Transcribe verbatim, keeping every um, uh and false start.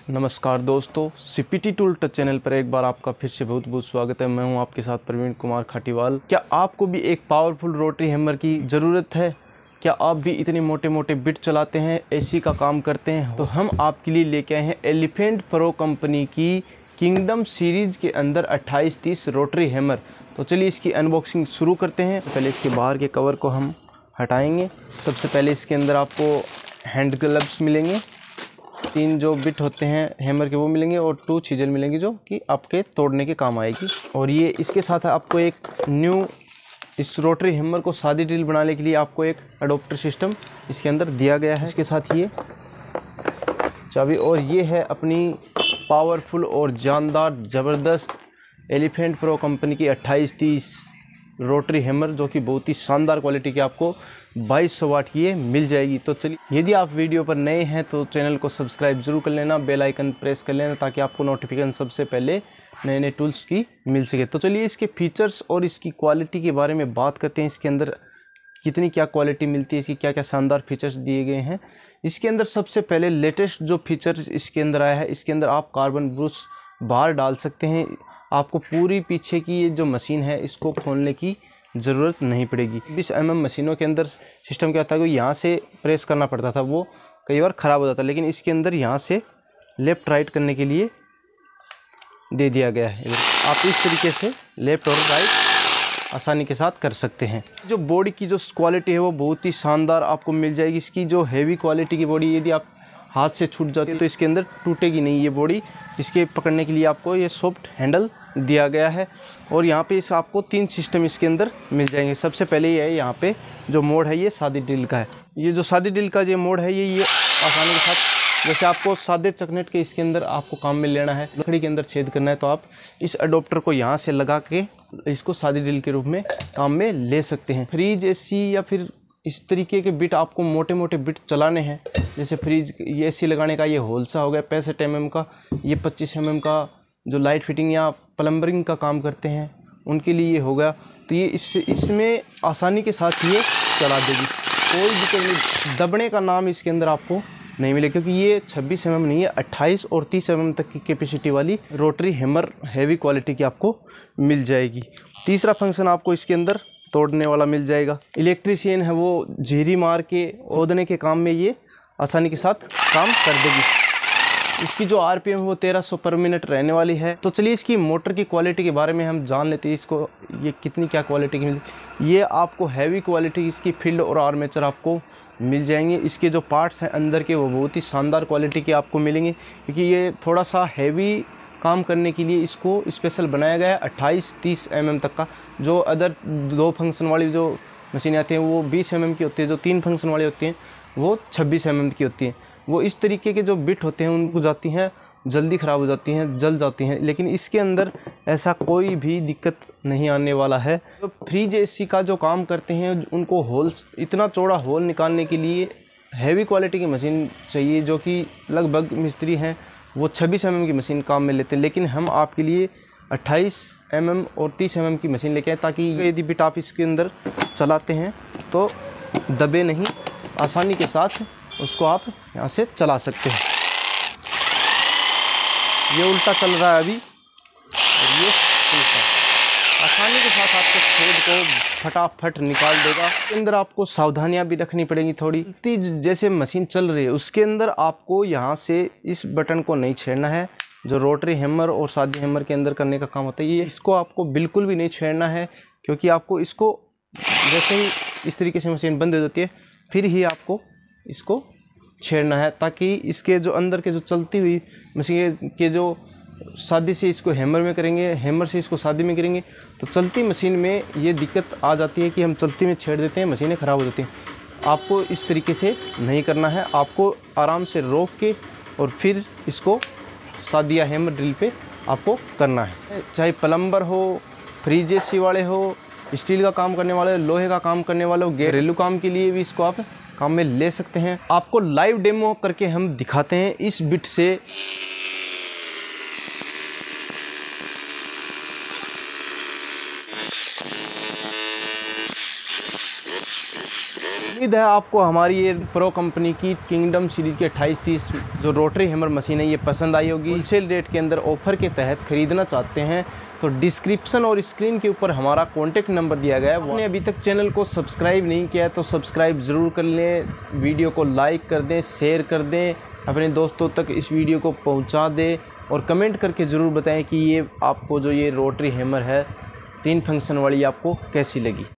नमस्कार दोस्तों, CPT tool touch channel पर एक बार आपका फिर से बहुत बहुत स्वागत है। मैं हूं आपके साथ प्रवीण कुमार खाटीवाल। क्या आपको भी एक पावरफुल रोटरी हैमर की ज़रूरत है? क्या आप भी इतने मोटे मोटे बिट चलाते हैं, एसी का काम करते हैं? तो हम आपके लिए लेके आए हैं एलिफेंट प्रो कंपनी की किंगडम सीरीज़ के अंदर अट्ठाईस तीस रोटरी हैमर। तो चलिए इसकी अनबॉक्सिंग शुरू करते हैं। तो पहले इसके बाहर के कवर को हम हटाएंगे। सबसे पहले इसके अंदर आपको हैंड ग्लव्स मिलेंगे, तीन जो बिट होते हैं हैमर के वो मिलेंगे और टू चीज़ें मिलेंगी जो कि आपके तोड़ने के काम आएगी। और ये इसके साथ आपको एक न्यू इस रोटरी हैमर को सादी ड्रिल बनाने के लिए आपको एक अडोप्टर सिस्टम इसके अंदर दिया गया है। इसके साथ ये चाबी और ये है अपनी पावरफुल और जानदार ज़बरदस्त एलिफेंट प्रो कंपनी की अट्ठाईस तीस रोटरी हैमर, जो कि बहुत ही शानदार क्वालिटी की आपको बाईस सौ वाट की ये मिल जाएगी। तो चलिए, यदि आप वीडियो पर नए हैं तो चैनल को सब्सक्राइब जरूर कर लेना, बेल आइकन प्रेस कर लेना ताकि आपको नोटिफिकेशन सबसे पहले नए नए टूल्स की मिल सके। तो चलिए इसके फीचर्स और इसकी क्वालिटी के बारे में बात करते हैं। इसके अंदर कितनी क्या क्वालिटी मिलती है, इसकी क्या क्या शानदार फीचर्स दिए गए हैं। इसके अंदर सबसे पहले लेटेस्ट जो फीचर्स इसके अंदर आया है, इसके अंदर आप कार्बन ब्रूस बार डाल सकते हैं। आपको पूरी पीछे की ये जो मशीन है इसको खोलने की ज़रूरत नहीं पड़ेगी। बीस एम एम मशीनों के अंदर सिस्टम क्या था कि यहाँ से प्रेस करना पड़ता था, वो कई बार ख़राब हो जाता, लेकिन इसके अंदर यहाँ से लेफ़्ट राइट करने के लिए दे दिया गया है। आप इस तरीके से लेफ़्ट और राइट आसानी के साथ कर सकते हैं। जो बॉडी की जो क्वालिटी है वो बहुत ही शानदार आपको मिल जाएगी। इसकी जो हैवी क्वालिटी की बॉडी, यदि आप हाथ से छूट जाती है तो इसके अंदर टूटेगी नहीं ये बॉडी। इसके पकड़ने के लिए आपको ये सॉफ्ट हैंडल दिया गया है। और यहाँ पे इस आपको तीन सिस्टम इसके अंदर मिल जाएंगे। सबसे पहले ये है, यहाँ पे जो मोड है ये सादी ड्रिल का है। ये जो सादी ड्रिल का ये मोड है ये ये आसानी के साथ, जैसे आपको सादे चकनेट के इसके अंदर आपको काम में लेना है, लकड़ी के अंदर छेद करना है, तो आप इस अडोप्टर को यहाँ से लगा के इसको सादी ड्रिल के रूप में काम में ले सकते हैं। फ्रीज एसी या फिर इस तरीके के बिट आपको मोटे मोटे बिट चलाने हैं, जैसे फ्रीज ये एसी लगाने का ये होलसा हो गया पैंसठ एम एम का, ये पच्चीस एम एम का जो लाइट फिटिंग या प्लम्बरिंग का काम करते हैं उनके लिए ये हो गया। तो ये इस इसमें आसानी के साथ ये चला देगी, कोई दिक्कत नहीं। दबने का नाम इसके अंदर आपको नहीं मिले, क्योंकि ये छब्बीस एम एम नहीं है, अट्ठाईस और तीस एम एम तक की कैपेसिटी वाली रोटरी हैमर हैवी क्वालिटी की आपको मिल जाएगी। तीसरा फंक्शन आपको इसके अंदर तोड़ने वाला मिल जाएगा। इलेक्ट्रीशियन है वो झीरी मार के ओदने के काम में ये आसानी के साथ काम कर देगी। इसकी जो आरपीएम है वो तेरह सौ पर मिनट रहने वाली है। तो चलिए इसकी मोटर की क्वालिटी के बारे में हम जान लेते हैं। इसको ये कितनी क्या क्वालिटी की मिलती, ये आपको हैवी क्वालिटी इसकी फील्ड और आर्मेचर आपको मिल जाएंगे। इसके जो पार्ट्स हैं अंदर के वो बहुत ही शानदार क्वालिटी के आपको मिलेंगे, क्योंकि ये थोड़ा सा हैवी काम करने के लिए इसको स्पेशल बनाया गया है। अट्ठाईस तीस एम एम तक का, जो अदर दो फंक्शन वाली जो मशीनें आती हैं वो बीस एम एम की होती है, जो तीन फंक्शन वाली होती हैं वो छब्बीस एम एम की होती हैं। वो इस तरीके के जो बिट होते हैं उनको जाती हैं जल्दी ख़राब हो जाती हैं, जल जाती हैं, लेकिन इसके अंदर ऐसा कोई भी दिक्कत नहीं आने वाला है। तो फ्रीज एसी का जो काम करते हैं उनको होल्स, इतना चौड़ा होल निकालने के लिए हैवी क्वालिटी की मशीन चाहिए, जो कि लगभग मिस्त्री हैं वो छब्बीस एम एम की मशीन काम में लेते हैं, लेकिन हम आपके लिए अट्ठाईस एम एम और तीस एम एम की मशीन लेके आए, ताकि यदि बिट आप इसके अंदर चलाते हैं तो दबे नहीं, आसानी के साथ उसको आप यहाँ से चला सकते हैं। ये उल्टा चल रहा है अभी और ये उल्टा, आसानी के साथ आपके छेद को फटाफट निकाल देगा। इसके अंदर आपको सावधानियां भी रखनी पड़ेंगी थोड़ी। जैसे मशीन चल रही है उसके अंदर आपको यहाँ से इस बटन को नहीं छेड़ना है, जो रोटरी हैमर और सादी हैमर के अंदर करने का काम होता है। ये इसको आपको बिल्कुल भी नहीं छेड़ना है, क्योंकि आपको इसको जैसे ही इस तरीके से मशीन बंद हो जाती है फिर ही आपको इसको छेड़ना है, ताकि इसके जो अंदर के जो चलती हुई मशीन के जो सादी से इसको हैमर में करेंगे, हैमर से इसको सादी में करेंगे, तो चलती मशीन में ये दिक्कत आ जाती है कि हम चलती में छेड़ देते हैं, मशीनें ख़राब हो जाती हैं। आपको इस तरीके से नहीं करना है, आपको आराम से रोक के और फिर इसको सादी या हैमर ड्रिल पे आपको करना है। चाहे प्लम्बर हो, फ्रीज एसी वाले हो, स्टील का काम करने वाले, लोहे का काम करने वाले हो, घरेलू काम के लिए भी इसको आप काम में ले सकते हैं। आपको लाइव डेमो करके हम दिखाते हैं इस बिट से। उम्मीद है आपको हमारी ये प्रो कंपनी की किंगडम सीरीज़ की अट्ठाईस तीस जो रोटरी हैमर मशीन है ये पसंद आई होगी। होलसेल रेट के अंदर ऑफर के तहत ख़रीदना चाहते हैं तो डिस्क्रिप्शन और स्क्रीन के ऊपर हमारा कॉन्टैक्ट नंबर दिया गया है। आपने अभी तक चैनल को सब्सक्राइब नहीं किया है तो सब्सक्राइब ज़रूर कर लें, वीडियो को लाइक कर दें, शेयर कर दें, अपने दोस्तों तक इस वीडियो को पहुंचा दें और कमेंट करके ज़रूर बताएं कि ये आपको जो ये रोटरी हैमर है तीन फंक्शन वाली आपको कैसी लगी।